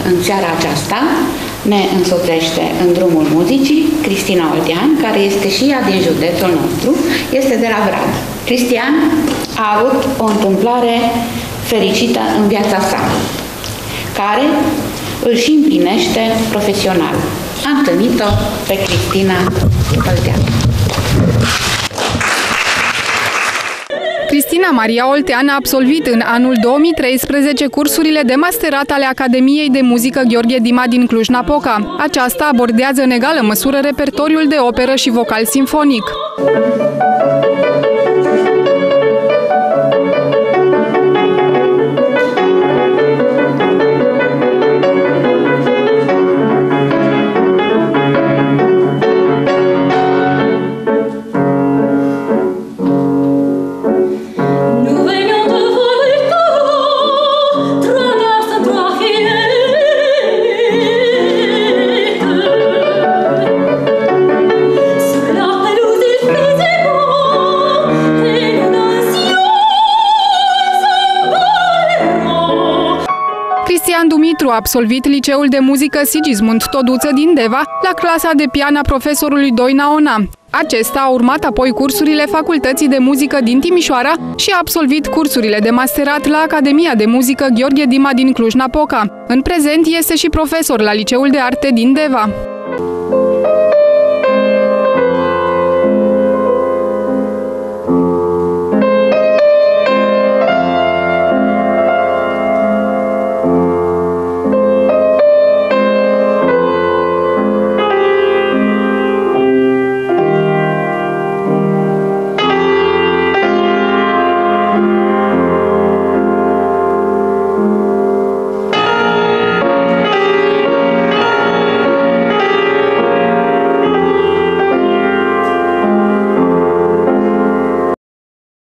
în seara aceasta ne însoțește în drumul muzicii Cristina Oltean, care este și ea din județul nostru, este de la Brad. Cristian a avut o întâmplare fericită în viața sa, care îl și împlinește profesional. Am întâlnit-o pe Cristina Oltean. Cristina Maria Oltean a absolvit în anul 2013 cursurile de masterat ale Academiei de Muzică Gheorghe Dima din Cluj-Napoca. Aceasta abordează în egală măsură repertoriul de operă și vocal simfonic. Cristian Dumitru a absolvit Liceul de Muzică Sigismund Toduță din Deva la clasa de pian a profesorului Doina Ona. Acesta a urmat apoi cursurile Facultății de Muzică din Timișoara și a absolvit cursurile de masterat la Academia de Muzică Gheorghe Dima din Cluj-Napoca. În prezent este și profesor la Liceul de Arte din Deva.